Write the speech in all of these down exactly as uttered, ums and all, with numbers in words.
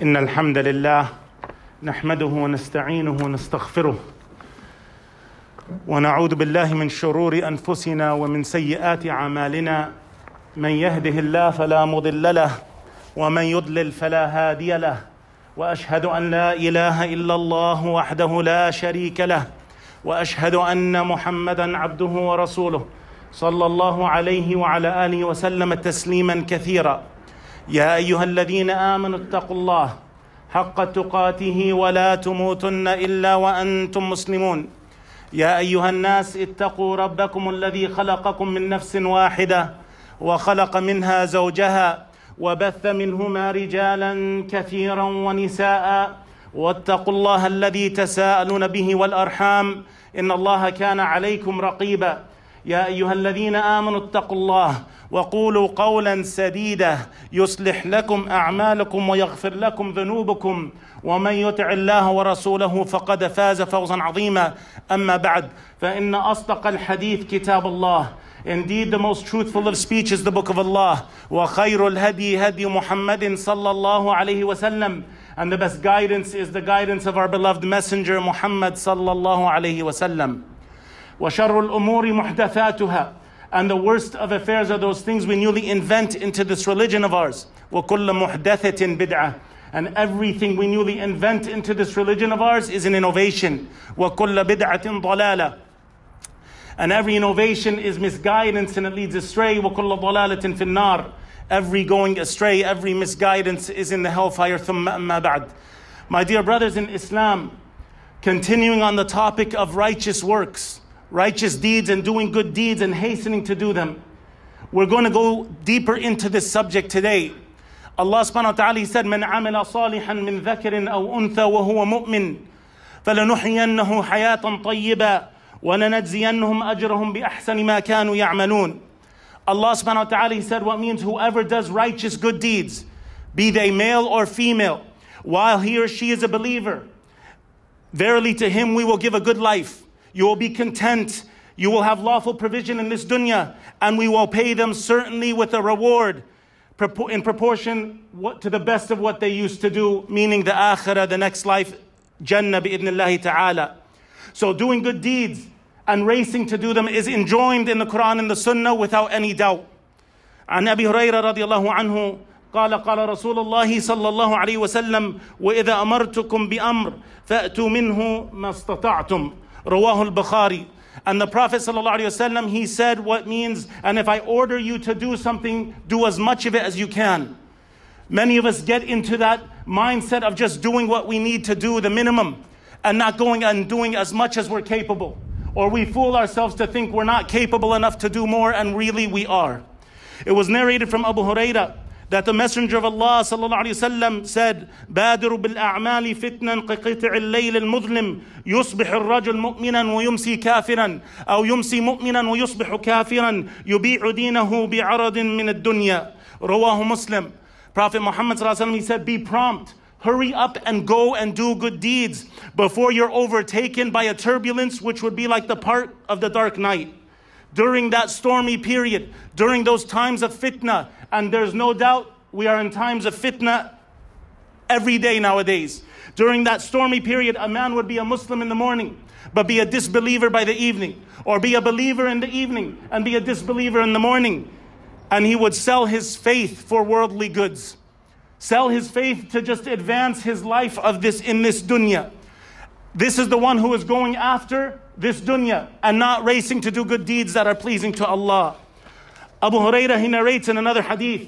إن الحمد لله نحمده ونستعينه ونستغفره ونعوذ بالله من شرور أنفسنا ومن سيئات أعمالنا من يهده الله فلا مضل له ومن يضلل فلا هادي له وأشهد أن لا إله إلا الله وحده لا شريك له وأشهد أن محمدا عبده ورسوله صلى الله عليه وعلى آله وسلم تسليما كثيرا. يا أيها الذين آمنوا اتقوا الله حق تقاته ولا تموتن إلا وأنتم مسلمون. يا أيها الناس اتقوا ربكم الذي خلقكم من نفس واحدة وخلق منها زوجها وبث منهما رجالا كثيرا ونساء واتقوا الله الذي تساءلون به والأرحام إن الله كان عليكم رقيبا. يا أيها الذين آمنوا اتقوا الله وقولوا قولا سديدا يصلح لكم أعمالكم ويغفر لكم ذنوبكم ومن يطع الله ورسوله فقد فاز فوزا عظيما. أما بعد فإن أصدق الحديث كتاب الله. Indeed, the most truthful of speech is the book of Allah. وَخَيْرُ الْهَدِي هَدِي مُحَمَّدٍ صَلَّى اللَّهُ عَلَيْهِ وَسَلَّمَ. And the best guidance is the guidance of our beloved messenger Muhammad صلى الله عليه وسلم. وَشَرُّ الْأُمُورِ مُحْدَثَاتُهَا. And the worst of affairs are those things we newly invent into this religion of ours. وَكُلَّ مُحْدَثَةٍ بِدْعَةٍ. And everything we newly invent into this religion of ours is an innovation. وَكُلَّ بِدْعَةٍ ضَلَالَةٍ. And every innovation is misguidance and it leads astray. وَكُلَّ ضَلَالَةٍ فِي النَّارِ. Every going astray, every misguidance is in the hellfire. ثُمَّ أَمَّا بَعْدٍ. My dear brothers in Islam, continuing on the topic of righteous works, righteous deeds and doing good deeds and hastening to do them, we're going to go deeper into this subject today. Allah subhanahu wa ta'ala, He said, مَنْ عَمِلَ صَالِحًا مِنْ ذَكَرٍ أَوْ أُنْثَى وَهُوَ مُؤْمِنٌ فَلَنُحْيِيَنَّهُ حَيَاةً طَيِّبَةً وَلَنَجْزِيَنَّهُمْ بِأَحْسَنِ مَا كَانُوا يَعْمَلُونَ. Allah subhanahu wa ta'ala, He said, what means whoever does righteous good deeds, be they male or female, while he or she is a believer, verily to him we will give a good life. You will be content. You will have lawful provision in this dunya, and we will pay them certainly with a reward in proportion to the best of what they used to do, meaning the akhirah, the next life, Jannah bi'idhnillahi ta'ala. So doing good deeds and racing to do them is enjoined in the Quran and the Sunnah without any doubt. عن أبي هريرة رضي الله عنه قال قال رسول الله صلى الله عليه وسلم وإذا أمرتكم بأمر فأتوا منه ما استطعتم. رواه al-Bukhari. And the Prophet sallallahu alaihi wasallam, he said what means, and if I order you to do something, do as much of it as you can. Many of us get into that mindset of just doing what we need to do, the minimum, and not going and doing as much as we're capable. Or we fool ourselves to think we're not capable enough to do more, and really we are. It was narrated from Abu Hurairah that the Messenger of Allah sallallahu alaihi wasallam said, "بادروا بالأعمال فتنا كقطع الليل المظلم يصبح الرجل مؤمنا ويمسي كافرا أو يمسي مؤمنا ويصبح كافرا يبيع دينه بعرض من الدنيا." رواه Muslim. Prophet Muhammad sallallahu alaihi wasallam, he said, be prompt, hurry up and go and do good deeds before you're overtaken by a turbulence which would be like the part of the dark night. During that stormy period, during those times of fitna, and there's no doubt we are in times of fitna every day nowadays. During that stormy period, a man would be a Muslim in the morning, but be a disbeliever by the evening, or be a believer in the evening and be a disbeliever in the morning. And he would sell his faith for worldly goods, sell his faith to just advance his life of this in this dunya. This is the one who is going after this dunya and not racing to do good deeds that are pleasing to Allah. Abu Hurairah, he narrates in another hadith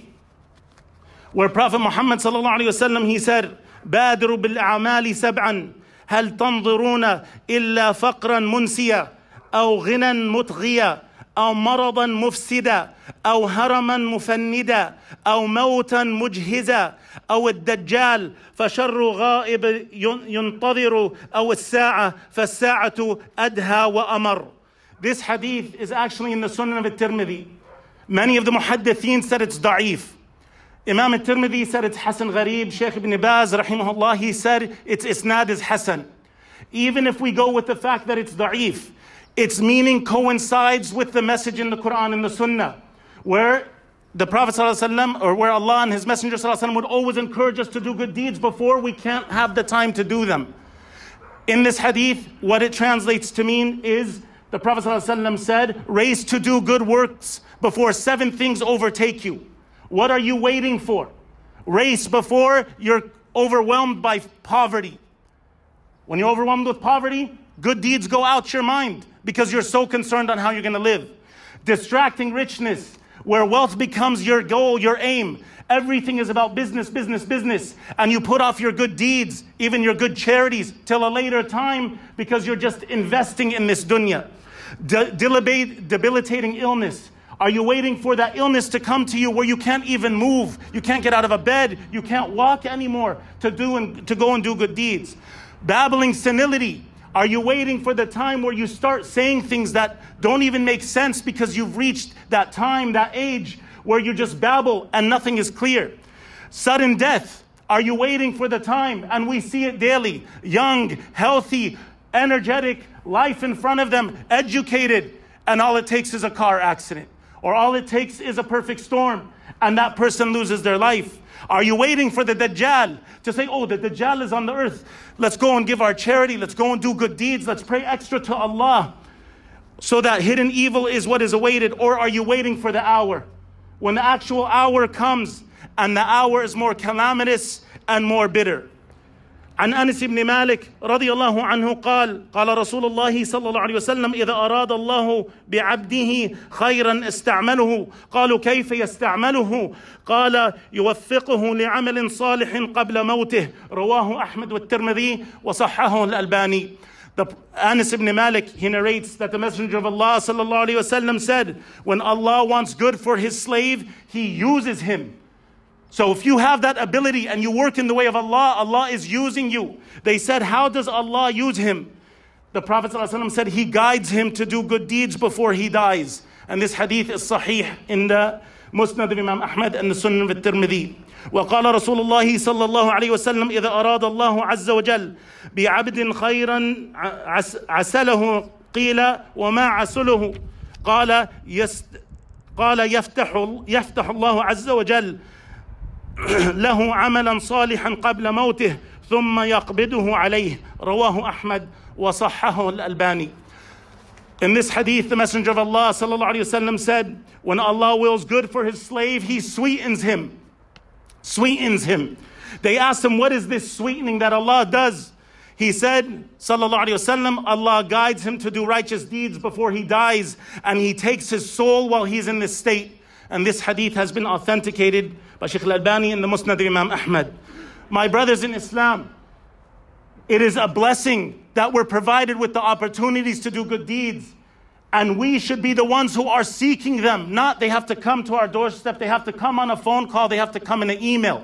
where Prophet Muhammad sallallahu alaihi wasallam, he said, بادروا بالأعمال سبعا هل تنظرون إلا فقرا منسيا أو غنى مطغيا أو مرضا مفسدا أو هرما مفندا أو موتا مجهزا أو الدجال فشر غائب ينتظر أو الساعة فالساعة أدهى وأمر. This hadith is actually in the Sunan of At-Tirmidhi. Many of the muhaddithin said it's da'if. Imam At-Tirmidhi said it's Hasan Gharib. Shaykh Ibn Baz, rahimahullah, he said its isnad is Hasan. Even if we go with the fact that it's da'if, its meaning coincides with the message in the Quran and the Sunnah, where the Prophet ﷺ, or where Allah and His Messenger ﷺ would always encourage us to do good deeds before we can't have the time to do them. In this hadith, what it translates to mean is the Prophet ﷺ said, race to do good works before seven things overtake you. What are you waiting for? Race before you're overwhelmed by poverty. When you're overwhelmed with poverty, good deeds go out your mind because you're so concerned on how you're going to live. Distracting richness, where wealth becomes your goal, your aim. Everything is about business, business, business. And you put off your good deeds, even your good charities, till a later time because you're just investing in this dunya. De- debilitating illness. Are you waiting for that illness to come to you where you can't even move? You can't get out of a bed. You can't walk anymore to do and to go and do good deeds. Babbling senility. Are you waiting for the time where you start saying things that don't even make sense because you've reached that time, that age where you just babble and nothing is clear? Sudden death. Are you waiting for the time? And we see it daily. Young, healthy, energetic, life in front of them, educated, and all it takes is a car accident. Or all it takes is a perfect storm, and that person loses their life. Are you waiting for the Dajjal to say, oh, the Dajjal is on the earth. Let's go and give our charity. Let's go and do good deeds. Let's pray extra to Allah so that hidden evil is what is awaited. Or are you waiting for the hour? When the actual hour comes and the hour is more calamitous and more bitter. عن أنس بن مالك رضي الله عنه قال قال رسول الله صلى الله عليه وسلم إذا أراد الله بعبده خيرا استعمله قالوا كيف يستعمله قال يوفقه لعمل صالح قبل موته رواه أحمد والترمذي وصححه الألباني. The Anas ibn Malik, he narrates that the Messenger of Allah sallallahu alaihi wasallam said, when Allah wants good for His slave, He uses him. So if you have that ability and you work in the way of Allah, Allah is using you. They said, how does Allah use him? The Prophet ﷺ said, He guides him to do good deeds before he dies. And this hadith is sahih in the Musnad of Imam Ahmad and the Sunan of Tirmidhi. وقال رسول الله صلى الله عليه وسلم إذا أراد الله عز وجل بعبد خيرا عسله قيل وما عسله قال يست قال يفتح يفتح الله عز وجل له عملا صالحا قبل موته ثم يقبضه عليه رواه أحمد وصححه الألباني. In this hadith, the Messenger of Allah sallallahu alaihi wasallam said, when Allah wills good for His slave, He sweetens him. Sweetens him. They asked him, what is this sweetening that Allah does? He said, sallallahu alaihi wasallam, Allah guides him to do righteous deeds before he dies, and He takes his soul while he's in this state. And this hadith has been authenticated by Shaykh al-Albani in the Musnad of Imam Ahmad. My brothers in Islam, it is a blessing that we're provided with the opportunities to do good deeds. And we should be the ones who are seeking them. Not they have to come to our doorstep. They have to come on a phone call. They have to come in an email.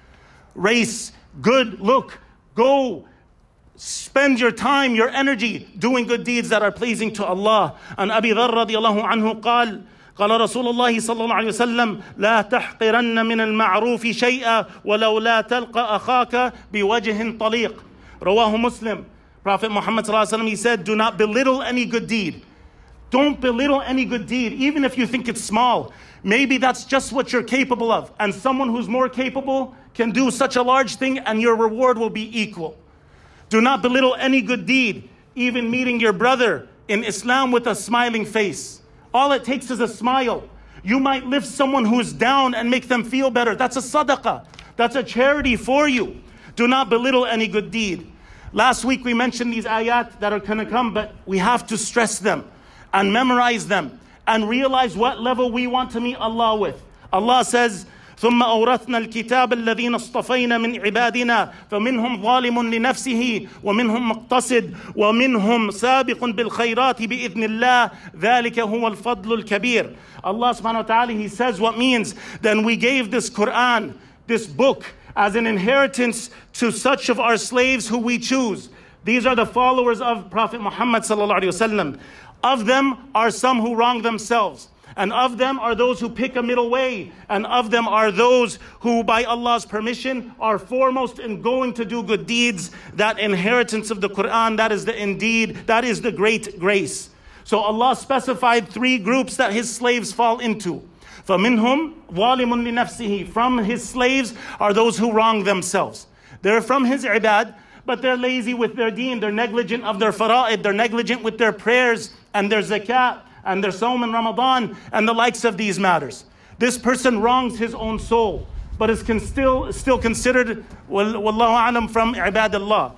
Race, good, look, go. Spend your time, your energy doing good deeds that are pleasing to Allah. And Abi Dharr radiallahu anhu قال قال رسول الله صلى الله عليه وسلم لا تحقرن من المعروف شيئا ولو لا تلقى أخاك بوجه طليق رواه Muslim. Prophet Muhammad صلى الله عليه وسلم, he said, do not belittle any good deed. Don't belittle any good deed, even if you think it's small. Maybe that's just what you're capable of. And someone who's more capable can do such a large thing and your reward will be equal. Do not belittle any good deed, even meeting your brother in Islam with a smiling face. All it takes is a smile. You might lift someone who's down and make them feel better. That's a sadaqah. That's a charity for you. Do not belittle any good deed. Last week we mentioned these ayat that are going to come, but we have to stress them and memorize them and realize what level we want to meet Allah with. Allah says, ثم أورثنا الكتاب الذين اصطفينا من عبادنا فمنهم ظالم لنفسه ومنهم مقتصد ومنهم سابق بالخيرات بإذن الله ذلك هو الفضل الكبير. Allah subhanahu wa ta'ala, He says what means, then we gave this Quran, this book, as an inheritance to such of our slaves who we choose. These are the followers of Prophet Muhammad sallallahu alaihi wasallam. Of them are some who wrong themselves. And of them are those who pick a middle way. And of them are those who, by Allah's permission, are foremost in going to do good deeds. That inheritance of the Quran, that is the indeed, that is the great grace. So Allah specified three groups that His slaves fall into. فَمِنْهُمْ ظَالِمٌ لِنَفْسِهِ. From his slaves are those who wrong themselves. They're from his ibad, but they're lazy with their deen. They're negligent of their fara'id. They're negligent with their prayers and their zakat and their sawm and Ramadan and the likes of these matters. This person wrongs his own soul, but is can still, still considered, wallahu alam, from ibadallah.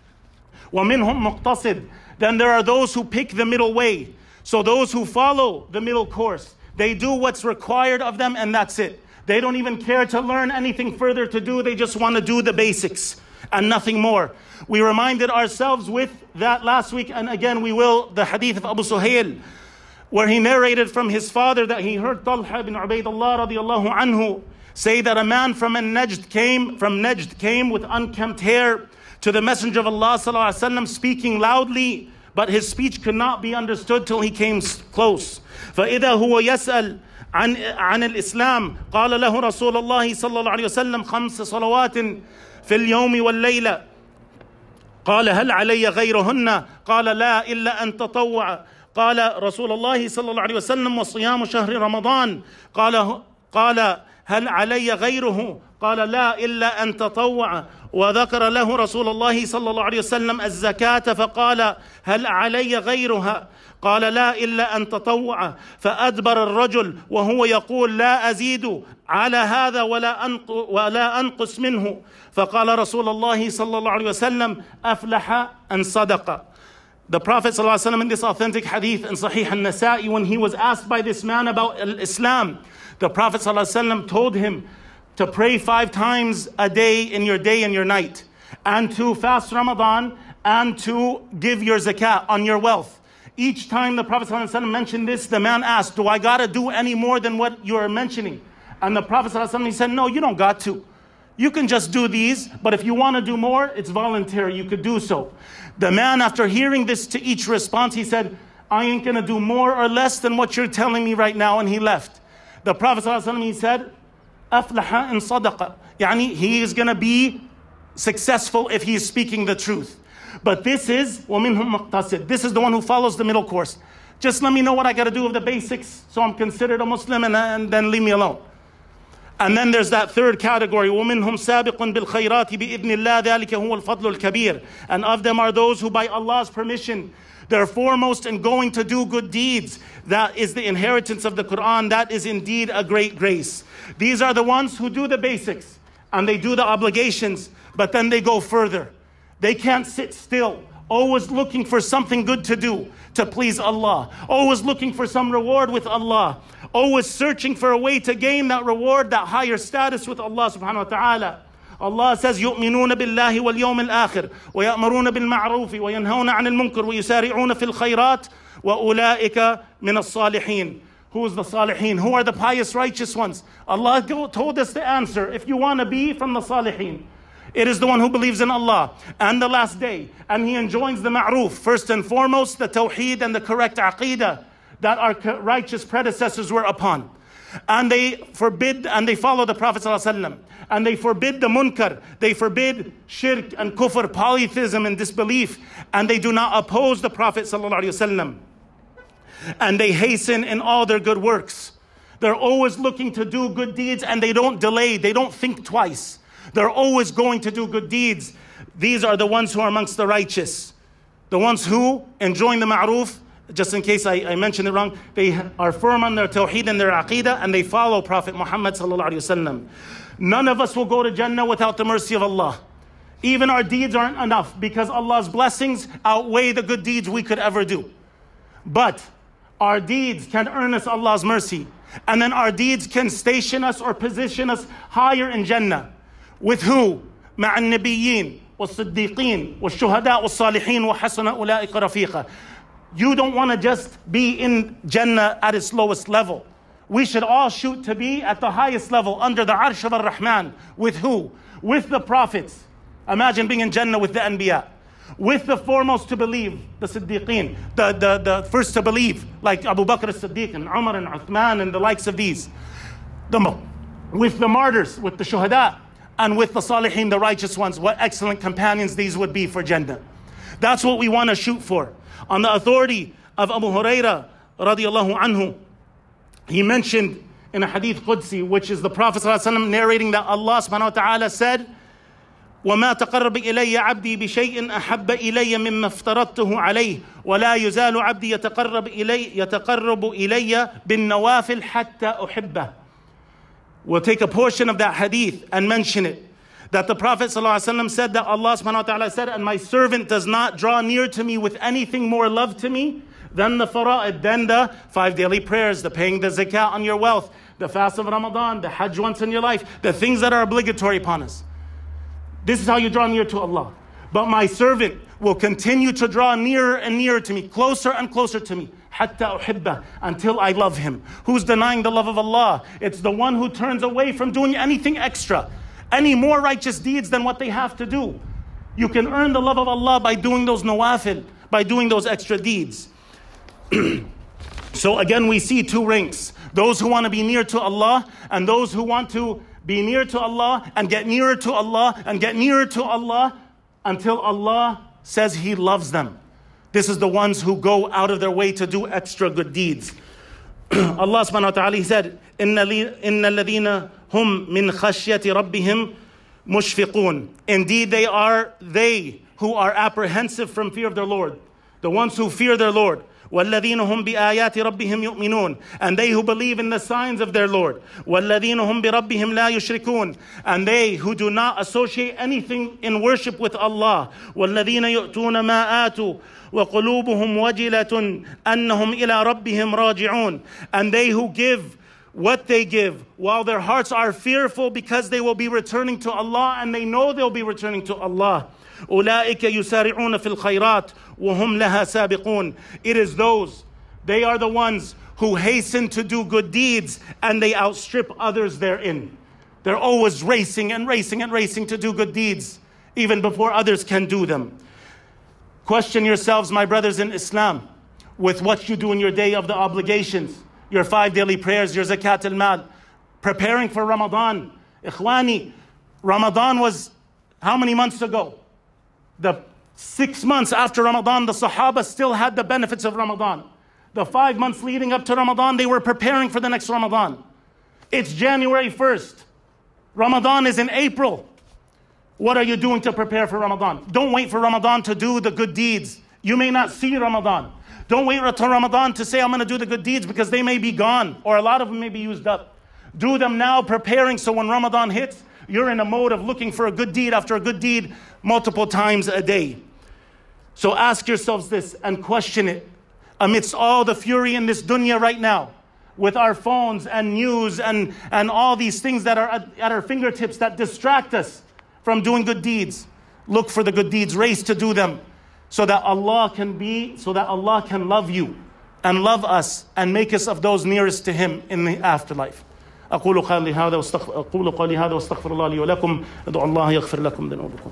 وَمِنْهُمْ مُقْتَصِدٌ. Then there are those who pick the middle way. So those who follow the middle course, they do what's required of them and that's it. They don't even care to learn anything further to do. They just want to do the basics and nothing more. We reminded ourselves with that last week, and again we will, the hadith of Abu Suhail, where he narrated from his father that he heard Talha ibn Ubaydullah radiallahu anhu say that a man from Najd came, from Najd came with unkempt hair to the Messenger of Allah sallallahu alaihi wasallam, speaking loudly, but his speech could not be understood till he came close. فإذا هو يسأل عن عن الإسلام قال له رسول الله صلى الله عليه وسلم خمس صلوات في اليوم والليلة. قال هل علي غيرهن؟ قال لا إلا أن تطوع. قال رسول الله صلى الله عليه وسلم وصيام شهر رمضان. قال قال هل علي غيره؟ قال لا إلا أن تطوع. وذكر له رسول الله صلى الله عليه وسلم الزكاة فقال هل علي غيرها؟ قال لا إلا أن تطوع. فأدبر الرجل وهو يقول لا أزيد على هذا ولا ولا أنقص منه. فقال رسول الله صلى الله عليه وسلم أفلح أن صدق. The Prophet ﷺ in this authentic hadith in Sahih al-Nasa'i, when he was asked by this man about Islam, the Prophet ﷺ told him to pray five times a day in your day and your night, and to fast Ramadan, and to give your zakat on your wealth. Each time the Prophet ﷺ mentioned this, the man asked, do I gotta do any more than what you're mentioning? And the Prophet ﷺ, he said, no, you don't got to. You can just do these, but if you want to do more, it's voluntary, you could do so. The man, after hearing this to each response, he said, I ain't gonna do more or less than what you're telling me right now, and he left. The Prophet ﷺ, he said, أفلح إن صدق. Yani, he is gonna be successful if he is speaking the truth. But this is وَمِنْهُمْ مُقْتَصِدٌ. This is the one who follows the middle course. Just let me know what I got to do with the basics, so I'm considered a Muslim, and, and then leave me alone. And then there's that third category, وَمِنْهُمْ سَابِقٌ بِالْخَيْرَاتِ بِإِذْنِ اللَّهِ ذَلِكَ هُوَ الْفَضْلُ الْكَبِيرُ. And of them are those who by Allah's permission, they're foremost in going to do good deeds. That is the inheritance of the Quran. That is indeed a great grace. These are the ones who do the basics and they do the obligations, but then they go further. They can't sit still, always looking for something good to do to please Allah, always looking for some reward with Allah, always searching for a way to gain that reward, that higher status with Allah subhanahu wa ta'ala. Allah says, يُؤْمِنُونَ بِاللَّهِ وَالْيَوْمِ الْآخِرِ وَيَأْمُرُونَ بِالْمَعْرُوفِ وَيَنْهَوْنَ عَنِ الْمُنْكَرِ وَيُسَارِعُونَ فِي الْخَيْرَاتِ وَأُولَٰئِكَ مِنَ الصَّالِحِينَ. Who is the salihin? Who are the pious righteous ones? Allah told us the answer. If you want to be from the salihin, it is the one who believes in Allah and the last day, and he enjoins the ma'roof. First and foremost, the tawheed and the correct aqeedah that our righteous predecessors were upon. And they forbid and they follow the Prophet ﷺ. And they forbid the munkar. They forbid shirk and kufr, polytheism and disbelief. And they do not oppose the Prophet ﷺ. And they hasten in all their good works. They're always looking to do good deeds, and they don't delay. They don't think twice. They're always going to do good deeds. These are the ones who are amongst the righteous. The ones who enjoin the ma'roof. Just in case I, I mentioned it wrong, they are firm on their tawheed and their aqeedah, and they follow Prophet Muhammad sallallahu alaihi wasallam. None of us will go to Jannah without the mercy of Allah. Even our deeds aren't enough, because Allah's blessings outweigh the good deeds we could ever do. But our deeds can earn us Allah's mercy, and then our deeds can station us or position us higher in Jannah. With who? مع النبيين والصديقين والشهداء والصالحين وحسن أولئك رفيقا. You don't want to just be in Jannah at its lowest level. We should all shoot to be at the highest level, under the Arsh of Ar-Rahman. With who? With the prophets. Imagine being in Jannah with the Anbiya. With the foremost to believe, the Siddiqeen, the, the, the first to believe, like Abu Bakr as-Siddiq and Umar and Uthman and the likes of these. The, with the martyrs, with the shuhada, and with the salihin, the righteous ones. What excellent companions these would be for Jannah. That's what we want to shoot for. On the authority of Abu Hurairah radiallahu anhu, he mentioned in a hadith Qudsi, which is the Prophet ﷺ narrating that Allah subhanahu wa ta'ala said, وَمَا تَقَرَّبَ إِلَيَّ عَبْدِي بِشَيْءٍ أَحَبَّ إِلَيَّ مِمَّا افْتَرَضْتُهُ عَلَيْهِ وَلَا يُزَالُ عَبْدِي يَتَقَرَّبُ إِلَيَّ يَتَقَرَّبُ إِلَيَّ بِالنَّوَافِلِ حَتَّى أُحِبَّهُ. We'll take a portion of that hadith and mention it. That the Prophet ﷺ said that Allah subhanahu wa ta'ala said, and my servant does not draw near to me with anything more love to me than the fara'id, than the five daily prayers, the paying the zakat on your wealth, the fast of Ramadan, the hajj once in your life, the things that are obligatory upon us. This is how you draw near to Allah. But my servant will continue to draw nearer and nearer to me, closer and closer to me, حَتَّى أُحِبَّهُ, until I love him. Who's denying the love of Allah? It's the one who turns away from doing anything extra, any more righteous deeds than what they have to do. You can earn the love of Allah by doing those nawafil, by doing those extra deeds. So again, we see two ranks. Those who want to be near to Allah, and those who want to be near to Allah and get nearer to Allah and get nearer to Allah until Allah says He loves them. This is the ones who go out of their way to do extra good deeds. Allah subhanahu wa ta'ala, He said, إِنَّ الَّذِينَ هُمْ مِنْ خَشْيَةِ رَبِّهِمْ مُشْفِقُونَ. Indeed, they are they who are apprehensive from fear of their Lord. The ones who fear their Lord. وَالَّذِينَ هُمْ بِآيَاتِ رَبِّهِمْ يُؤْمِنُونَ. And they who believe in the signs of their Lord. وَالَّذِينَ هُمْ بِرَبِّهِمْ لَا يُشْرِكُونَ. And they who do not associate anything in worship with Allah. وَالَّذِينَ يُؤْتُونَ مَا آتُوا وَقُلُوبُهُمْ وَجِلَةٌ أَنَّهُمْ إِلَىٰ رَبِّهِمْ رَاجِعُونَ. And they who give what they give, while their hearts are fearful because they will be returning to Allah, and they know they'll be returning to Allah. أُولَٰئِكَ يُسَارِعُونَ فِي الْخَيْرَاتِ وَهُمْ لَهَا سَابِقُونَ. It is those, they are the ones who hasten to do good deeds and they outstrip others therein. They're always racing and racing and racing to do good deeds, even before others can do them. Question yourselves, my brothers in Islam, with what you do in your day of the obligations, your five daily prayers, your zakat al-mal, preparing for Ramadan. Ikhwani, Ramadan was how many months ago? The six months after Ramadan, the Sahaba still had the benefits of Ramadan. The five months leading up to Ramadan, they were preparing for the next Ramadan. It's January first. Ramadan is in April. What are you doing to prepare for Ramadan? Don't wait for Ramadan to do the good deeds. You may not see Ramadan. Don't wait until Ramadan to say, I'm going to do the good deeds, because they may be gone, or a lot of them may be used up. Do them now, preparing, so when Ramadan hits, you're in a mode of looking for a good deed after a good deed multiple times a day. So ask yourselves this and question it. Amidst all the fury in this dunya right now, with our phones and news and, and all these things that are at, at our fingertips that distract us from doing good deeds, look for the good deeds, race to do them, so that Allah can be, so that Allah can love you and love us and make us of those nearest to Him in the afterlife. أقول قولي هذا واستغفر أقول قولي هذا واستغفر الله لي ولكم ادعوا الله يغفر لكم ذنوبكم.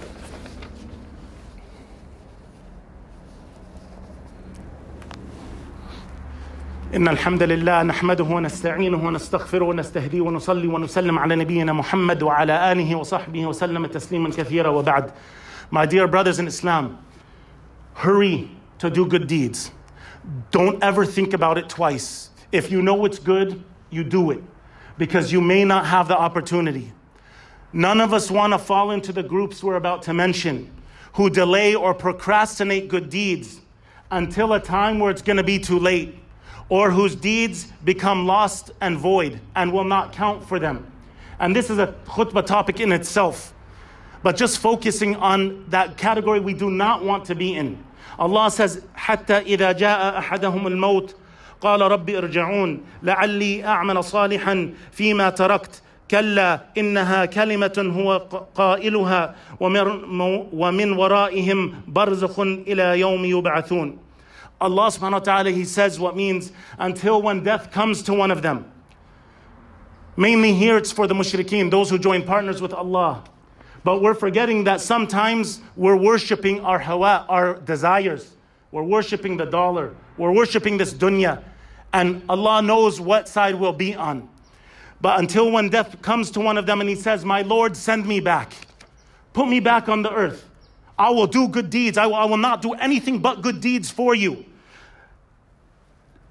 إن الحمد لله نحمده ونستعينه ونستغفره ونستهديه ونصلي ونسلم على نبينا محمد وعلى آله وصحبه وسلم تسليما كثيرا وبعد. My dear brothers in Islam, hurry to do good deeds. Don't ever think about it twice. If you know it's good, you do it, because you may not have the opportunity. None of us want to fall into the groups we're about to mention, who delay or procrastinate good deeds until a time where it's going to be too late, or whose deeds become lost and void and will not count for them. And this is a khutbah topic in itself, but just focusing on that category we do not want to be in. Allah says, حَتَّى إِذَا جَاءَ أَحَدَهُمُ الْمَوْتِ قال رب ارجعون لعلي أعمل صالحا فيما تركت كلا إنها كلمة هو قائلها ومن ورائهم برزخ إلى يوم يبعثون. Allah subhanahu wa ta'ala, He says what means until when death comes to one of them. Mainly here it's for the mushrikeen, those who join partners with Allah. But we're forgetting that sometimes we're worshipping our hawa, our desires. We're worshipping the dollar. We're worshipping this dunya. And Allah knows what side we'll be on. But until when death comes to one of them and he says, my Lord, send me back. Put me back on the earth. I will do good deeds. I will, I will not do anything but good deeds for you.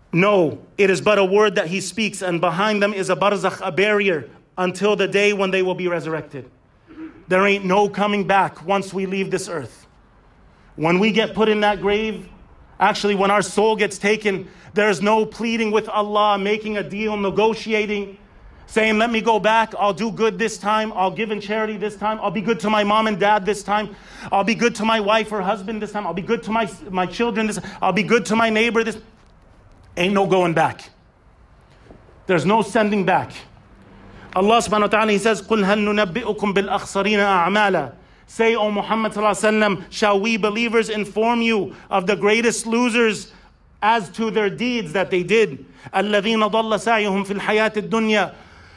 No, it is but a word that he speaks, and behind them is a barzakh, a barrier, until the day when they will be resurrected. There ain't no coming back once we leave this earth. When we get put in that grave, actually when our soul gets taken, there's no pleading with Allah, making a deal, negotiating, saying, let me go back, I'll do good this time, I'll give in charity this time, I'll be good to my mom and dad this time, I'll be good to my wife or husband this time, I'll be good to my, my children this time, I'll be good to my neighbor this. Ain't no going back. There's no sending back. Allah subhanahu wa ta'ala, he says, قُلْ هَلْ نُنَبِّئُكُمْ بِالْأَخْسَرِينَ أَعْمَالًا. Say, O Muhammad sallallahu alaihi wasallam, shall we believers inform you of the greatest losers as to their deeds that they did? الَّذِينَ ضَلَّ سَعْيُهُمْ فِي الْحَيَاةِ الدُّنْيَا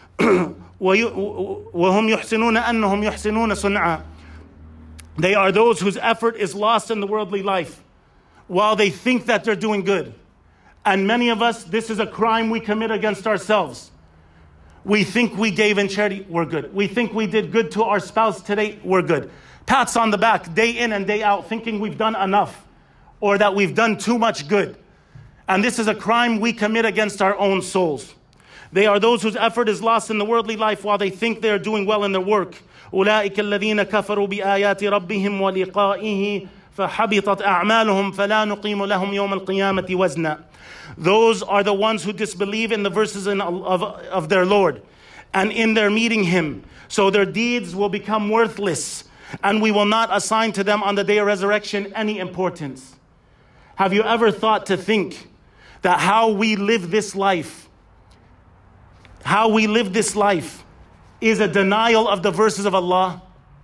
وَهُمْ يُحْسِنُونَ أَنَّهُمْ يُحْسِنُونَ صُنْعًا. They are those whose effort is lost in the worldly life, while they think that they're doing good. And many of us, this is a crime we commit against ourselves. We think we gave in charity, we're good. We think we did good to our spouse today, we're good. Pats on the back day in and day out, thinking we've done enough or that we've done too much good. And this is a crime we commit against our own souls. They are those whose effort is lost in the worldly life while they think they are doing well in their work. أولئك الذين كفروا بآيات ربهم ولقائه فحبطت أعمالهم فلا نقيم لهم يوم القيامة وزنا. Those are the ones who disbelieve in the verses in, of, of their Lord and in their meeting Him. So their deeds will become worthless, and we will not assign to them on the day of resurrection any importance. Have you ever thought to think that how we live this life, how we live this life is a denial of the verses of Allah?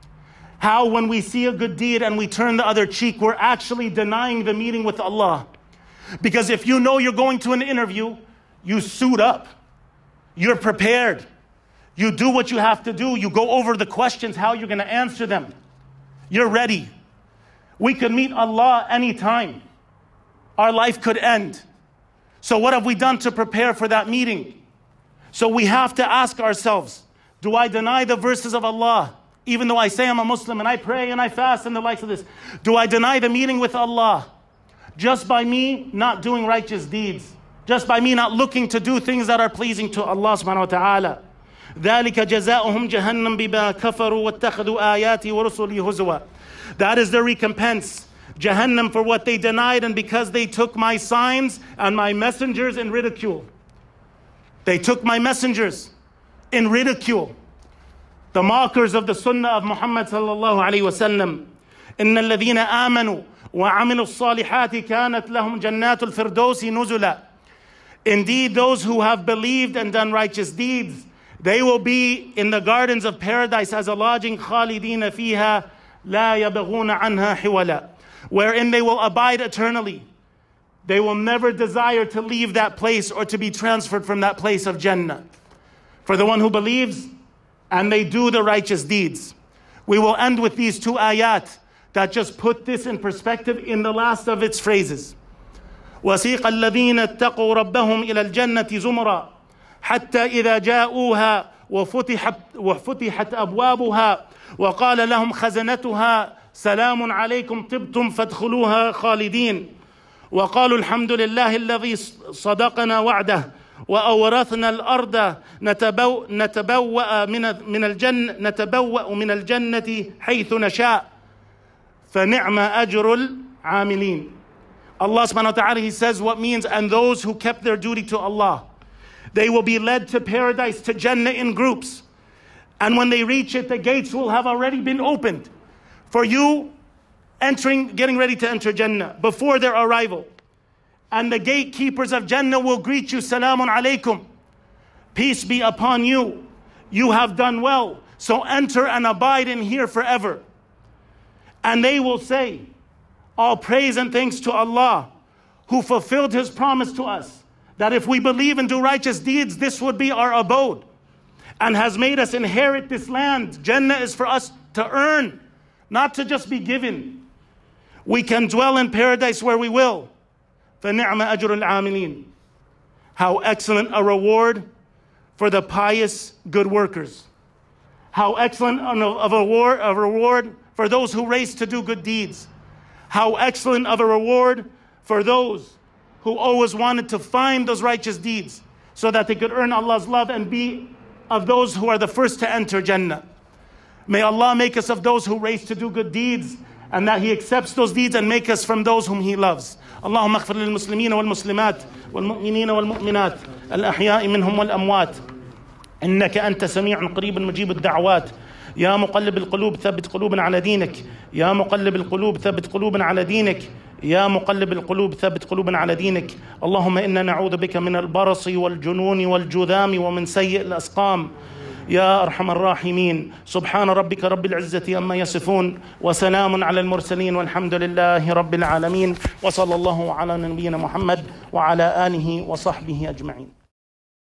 How when we see a good deed and we turn the other cheek, we're actually denying the meeting with Allah. Because if you know you're going to an interview, you suit up. You're prepared. You do what you have to do. You go over the questions, how you're going to answer them. You're ready. We could meet Allah anytime. Our life could end. So what have we done to prepare for that meeting? So we have to ask ourselves, do I deny the verses of Allah? Even though I say I'm a Muslim and I pray and I fast and the likes of this. Do I deny the meeting with Allah? Just by me not doing righteous deeds. Just by me not looking to do things that are pleasing to Allah subhanahu wa ta'ala. ذَلِكَ جَزَاؤُهُمْ جَهَنَّمْ بِمَا كَفَرُوا وَاتَّخَذُوا آيَاتِي وَرُسُلِي هُزُوًا. That is their recompense. Jahannam for what they denied and because they took my signs and my messengers in ridicule. They took my messengers in ridicule. The mockers of the sunnah of Muhammad sallallahu alayhi wa sallam. إِنَّ الَّذِينَ آمَنُوا وَعَمِلُوا الصَّالِحَاتِ كَانَتْ لَهُمْ جَنَّاتُ الْفِرْدَوْسِ نُزُلًا. Indeed, those who have believed and done righteous deeds, they will be in the gardens of paradise as a lodging, خَالِدِينَ فِيهَا لَا يَبْغُونَ عَنْهَا حِوَلًا, wherein they will abide eternally. They will never desire to leave that place or to be transferred from that place of Jannah. For the one who believes and they do the righteous deeds. We will end with these two ayat that just put this in perspective in the last of its phrases. وَسِيقَ الَّذِينَ اتَّقُوا رَبَّهُمْ إِلَى الْجَنَّةِ زُمُرًا حَتَّى إِذَا جَاءُوهَا وَفُتِحَتْ, وفتحت أبوابها وقال لهم خزنتها سلام عليكم طبتم فادخلوها خالدين وقالوا الحمد لله الذي صدقنا وعده وأورثنا الأرض نتبو نتبوأ من من الجنة نتبوأ من الجنة حيث نشاء فنعم أجر العاملين. Allah subhanahu wa ta'ala, He says what means, and those who kept their duty to Allah, they will be led to paradise, to Jannah in groups. And when they reach it, the gates will have already been opened for you entering, getting ready to enter Jannah before their arrival. And the gatekeepers of Jannah will greet you, Salamun alaykum. Peace be upon you. You have done well. So enter and abide in here forever. And they will say, all praise and thanks to Allah, who fulfilled His promise to us, that if we believe and do righteous deeds, this would be our abode, and has made us inherit this land. Jannah is for us to earn, not to just be given. We can dwell in paradise where we will. فَنِعْمَ أَجْرُ الْعَامِلِينَ. How excellent a reward for the pious good workers. How excellent of a reward, a reward for those who race to do good deeds. How excellent of a reward for those who always wanted to find those righteous deeds so that they could earn Allah's love and be of those who are the first to enter Jannah. May Allah make us of those who race to do good deeds, and that He accepts those deeds and make us from those whom He loves. اللهم اغفر للمسلمين والمسلمات والمؤمنين والمؤمنات الأحياء منهم والأموات إنك أنت سميع قريب مجيب الدعوات. يا مقلب القلوب ثبت قلوبنا على دينك. يا مقلب القلوب ثبت قلوبنا على دينك. يا مقلب القلوب ثبت قلوبنا على دينك. اللهم إنا نعوذ بك من البرص والجنون والجذام ومن سيء الأسقام يا أرحم الراحمين. سبحان ربك رب العزة عما يصفون وسلام على المرسلين والحمد لله رب العالمين. وصلى الله على نبينا محمد وعلى آله وصحبه أجمعين.